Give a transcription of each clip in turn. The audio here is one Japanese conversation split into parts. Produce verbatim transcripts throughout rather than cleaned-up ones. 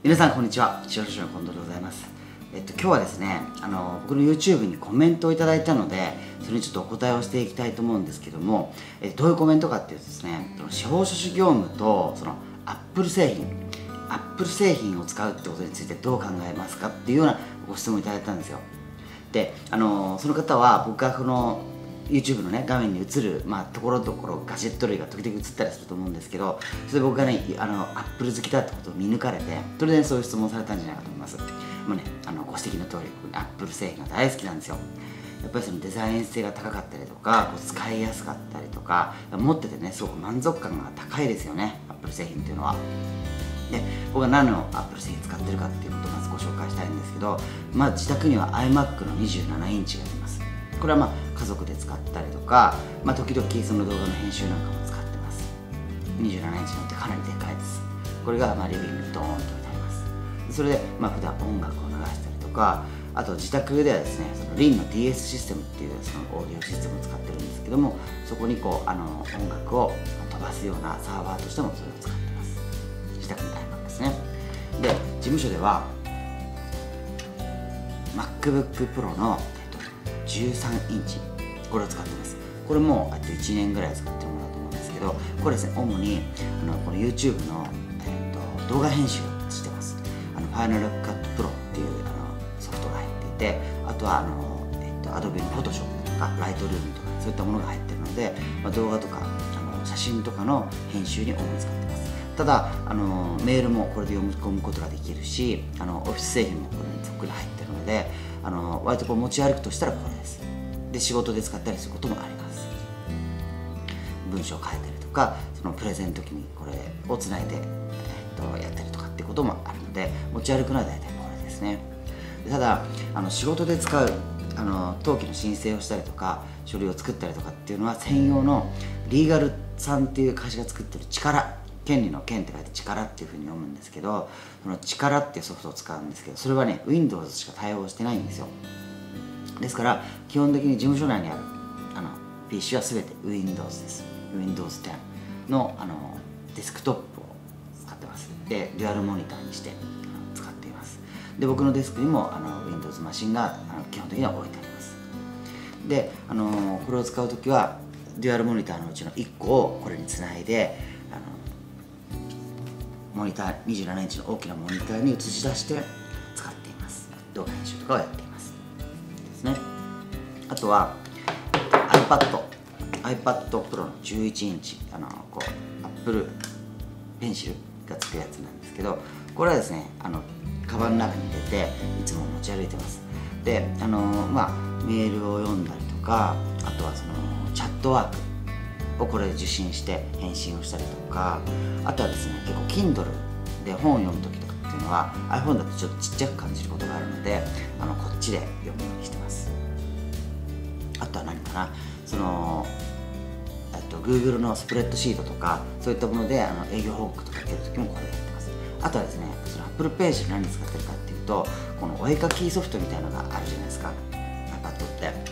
皆さんこんにちは、司法書士の近藤でございます。えっと今日はですね、あの僕の YouTube にコメントをいただいたので、それにちょっとお答えをしていきたいと思うんですけども、えどういうコメントかっていうとですね、その司法書士業務とその Apple 製品、Apple 製品を使うってことについてどう考えますかっていうようなご質問をいただいたんですよ。で、あのその方は僕がこのYouTube のね画面に映る、まあ、ところどころガジェット類が時々映ったりすると思うんですけど、それで僕がねあの Apple 好きだってことを見抜かれて、それでそういう質問をされたんじゃないかと思います。もうね、あのご指摘の通り Apple 製品が大好きなんですよ。やっぱりそのデザイン性が高かったりとか、こう使いやすかったりとか、持っててねすごく満足感が高いですよね、 Apple 製品っていうのは。で、僕が何の Apple 製品使ってるかっていうことをまずご紹介したいんですけど、まあ、自宅には iMac のにじゅうななインチがあります。これはまあ家族で使ったりとか、まあ、時々その動画の編集なんかも使ってます。にじゅうななインチなんてかなりでかいです。これがまあリビングにドーンと置いてあります。それでまあ普段音楽を流したりとか、あと自宅ではですね、その リン の ディーエス システムっていうそのオーディオシステムを使ってるんですけども、そこにこうあの音楽を飛ばすようなサーバーとしてもそれを使ってます。自宅の iMac ですね。で、事務所では MacBook Pro のじゅうさんインチ、これを使ってます。これもいちねんぐらい使ってるものだと思うんですけど、これですね、主にあのこの YouTube の、えー、と動画編集をしてます。あの Final Cut Pro っていうあのソフトが入っていて、あとはあの、えー、と Adobe の Photoshop とか Lightroom とかそういったものが入ってるので、まあ、動画とかあの写真とかの編集に主に使ってます。ただあのメールもこれで読み込むことができるし、あのオフィス製品もこれにそっくり入ってるので、あの割とこう持ち歩くとしたらこれです。で、仕事で使ったりすることもあります。文章を書いたりとか、そのプレゼンの時にこれをつないで、えー、っとやったりとかっていうこともあるので、持ち歩くのは大体これですね。で、ただあの仕事で使うあの登記の申請をしたりとか書類を作ったりとかっていうのは専用のリーガルさんっていう会社が作ってる力、権利の権って書いて力っていうふうに読むんですけど、その力っていうソフトを使うんですけど、それはね Windows しか対応してないんですよ。ですから基本的に事務所内にあるあの ピーシー は全て Windows です。 ウィンドウズテン の, あのデスクトップを使ってます。で、デュアルモニターにしてあの使っています。で、僕のデスクにもあの Windows マシンがあの基本的には置いてあります。で、あのこれを使うときはデュアルモニターのうちのいっこをこれにつないで、あのモニターにじゅうななインチの大きなモニターに映し出して使っています。動画編集とかをやっていますですね。あとは iPad iPad Pro のじゅういちインチ、あのこう Apple Pencil がつくやつなんですけど、これはですね、あのカバンの中に入れていつも持ち歩いてます。で、あのまあメールを読んだりとか、あとはそのチャットワークをこれで受信して返信をしたりとか、あとはですね、結構 Kindle で本を読む時とかっていうのは iPhone だとちょっとちっちゃく感じることがあるので、あのこっちで読むようにしてます。あとは何かな、そのえっと Google のスプレッドシートとかそういったものであの営業報告とか受ける時もこれやってます。あとはですね、その Apple Page で何に使ってるかっていうと、このお絵かきソフトみたいなのがあるじゃないですか、 iPad って。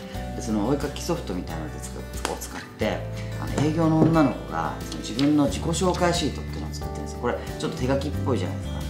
で、そのお絵かきソフトみたいなのでを使ってあの営業の女の子がその自分の自己紹介シートっていうのを作ってるんですよ。これちょっと手書きっぽいじゃないですか。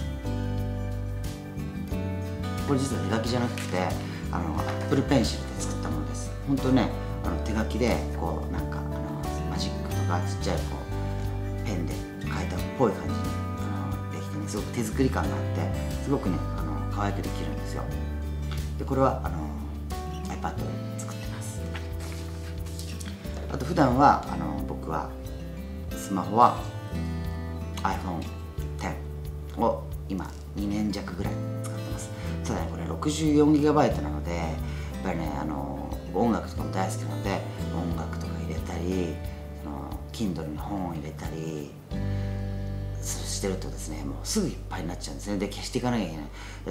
これ実は手書きじゃなくてあの Apple Pencil で作ったものです。本当ね、あの手書きでこうなんかあのマジックとかちっちゃいこうペンで書いたっぽい感じにあのできてね、すごく手作り感があってすごくねあの可愛くできるんですよ。で、これはあの iPad で作ってます。あと普段はあの僕はスマホは アイフォンテン を今にねん弱ぐらい使ってます。ただね、これ ろくじゅうよんギガバイト なので、やっぱりねあの音楽とかも大好きなので、音楽とか入れたり、その Kindle に本を入れたりしてるとですね、もうすぐいっぱいになっちゃうんですね。で、消していかなきゃいけない。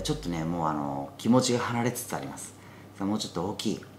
ちょっとね、もうあの気持ちが離れつつあります。もうちょっと大きい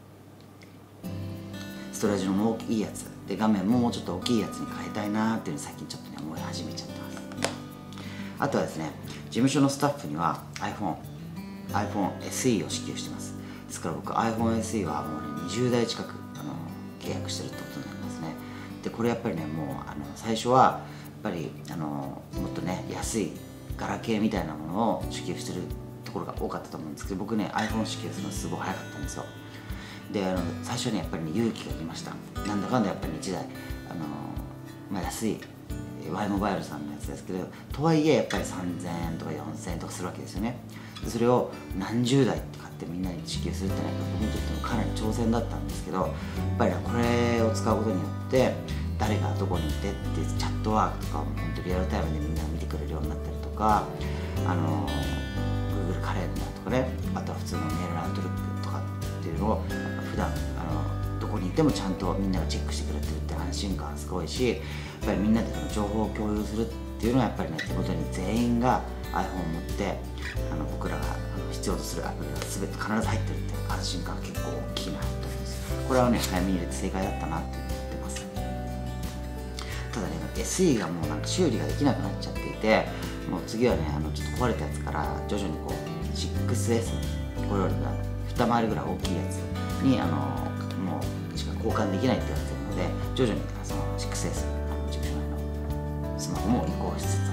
ストレージのもう大きいやつで、画面ももうちょっと大きいやつに変えたいなーっていうのを最近ちょっとね思い始めちゃってます。あとはですね、事務所のスタッフには iPhone iPhone エスイー を支給してます。ですから僕 iPhone エスイー はもう、ね、にじゅうだい近くあの契約してるってことになりますね。で、これやっぱりね、もうあの最初はやっぱりあのもっとね安いガラケーみたいなものを支給してるところが多かったと思うんですけど、僕ね iPhone 支給するのすごい早かったんですよ。であの最初にやっぱりね勇気がいりました。なんだかんだやっぱりいちだいあの、まあ、安い Y モバイルさんのやつですけど、とはいえやっぱりさんぜんえんとかよんせんえんとかするわけですよね。でそれを何十台って買ってみんなに支給するってのは僕にとってもかなり挑戦だったんですけど、やっぱりねこれを使うことによって誰がどこにいてっていうチャットワークとかを本当リアルタイムでみんな見てくれるようになったりとか、あの Google カレンダーとかね、あとは普通のメールのアウトルックとかっていうのを普段あのどこにいてもちゃんとみんながチェックしてくれてるって安心感すごいし、やっぱりみんなでその情報を共有するっていうのはやっぱりね手元に全員が iPhone を持ってあの僕らが必要とするアプリが全て必ず入ってるっていう安心感が結構大きいなと思います。これはね早めに入れて正解だったなって思ってます。ただね エスイー がもうなんか修理ができなくなっちゃっていて、もう次はねあのちょっと壊れたやつから徐々にこう シックスエス これよりが二回りぐらい大きいやつにあのもうしか交換できないって言われてるので、徐々にその シックスエス あの事務所内のスマホも移行しつつあります。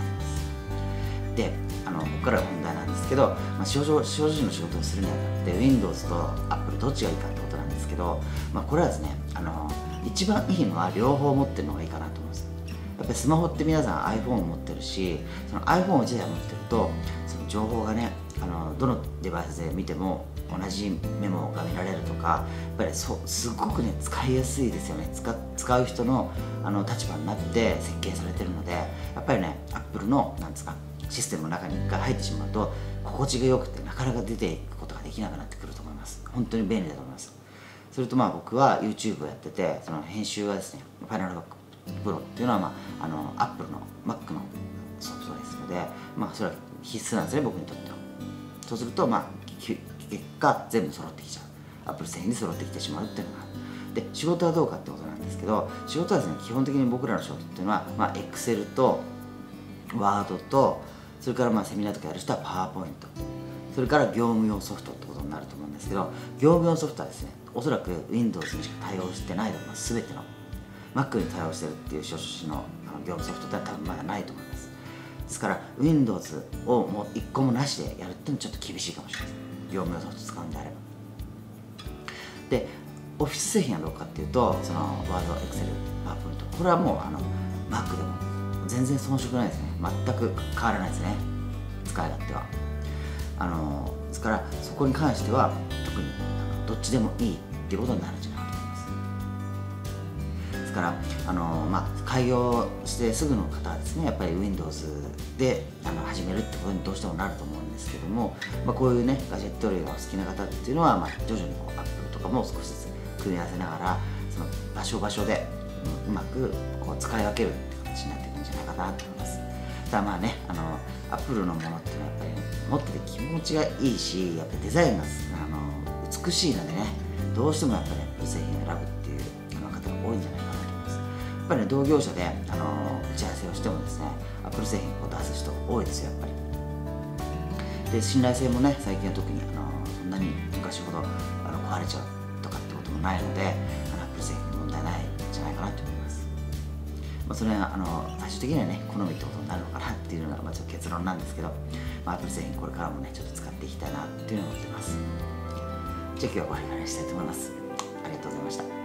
であのここからは本題なんですけど、まあ、少女少女の仕事をするにあたって Windows と Apple どっちがいいかってことなんですけど、まあ、これはですねあの一番いいのは両方持ってるのがいいかなと思います。やっぱりスマホって皆さん iPhone を持ってるし、その iPhone をいちだい持ってるとその情報がねあのどのデバイスで見ても同じメモが見られるとか、やっぱりそすごくね使いやすいですよね。使使う人のあの立場になって設計されてるので、やっぱりね Apple のなんですかシステムの中に一回入ってしまうと心地が良くてなかなか出ていくことができなくなってくると思います。本当に便利だと思います。それとまあ僕は YouTube をやってて、その編集はですね Final Cut Pro っていうのは、まあ、あの Apple の Mac のソフトですので、まあそれは必須なんですね僕にとっては。そうするとまあ結果全部揃ってきちゃう、 Apple 製品で揃ってきてしまうっていうのがある。で仕事はどうかってことなんですけど、仕事はですね基本的に僕らの仕事っていうのは、まあ、Excel と Word とそれからまあセミナーとかやる人は PowerPoint、 それから業務用ソフトってことになると思うんですけど、業務用ソフトはですねおそらく Windows にしか対応してないと思います。全ての Mac に対応してるっていう初心の業務ソフトって多分まだないと思います。ですから Windows をもういっこもなしでやるっていうのはちょっと厳しいかもしれないです。業務用ソフト使うんであれば。でオフィス製品はどうかっていうと、その Word、Excel、PowerPoint、これはもうあの Mac でも全然遜色ないですね。全く変わらないですね、使い勝手は。あのですからそこに関しては特にあのどっちでもいいっていうことになるんじゃないかと思います。ですからあの、まあ、開業してすぐの方はですねやっぱり Windows であの始めるってことにどうしてもなると思うんですけども、まあ、こういうねガジェット類がお好きな方っていうのは、まあ、徐々にこう Apple とかも少しずつ組み合わせながらその場所場所でうまくこう使い分けるって形になっていくんじゃないかなと思います。ただまあねあの Apple のものっていうのはやっぱり、ね、持ってて気持ちがいいし、やっぱりデザインがあの美しいのでね、どうしてもやっぱり Apple 製品を選ぶっていうあの方が多いんじゃないかなと思います。やっぱりね同業者であの打ち合わせをしてもですね Apple 製品を出す人多いですよやっぱり。で信頼性もね最近は特にあのそんなに昔ほどあの壊れちゃうとかってこともないので、あの Apple 製品に問題ないんじゃないかなと思います。まあ、それはあの最終的にはね好みってことになるのかなっていうのが、まあ、ちょっと結論なんですけど、まあ、Apple 製品これからもねちょっと使っていきたいなっていうのを思ってます。じゃあ今日はこれからにしたいと思います。ありがとうございました。